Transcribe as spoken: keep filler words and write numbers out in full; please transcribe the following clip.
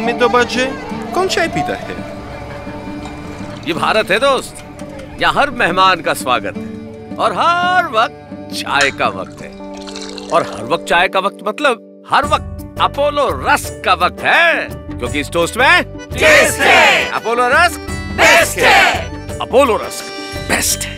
में दो बजे कौन चाय पीता है? ये भारत है दोस्त, यहाँ हर मेहमान का स्वागत है और हर वक्त चाय का वक्त है। और हर वक्त चाय का वक्त मतलब हर वक्त अपोलो रस्क का वक्त है, क्योंकि इस टोस्ट में टेस्ट है। अपोलो रस्क बेस्ट है। अपोलो रस्क बेस्ट है।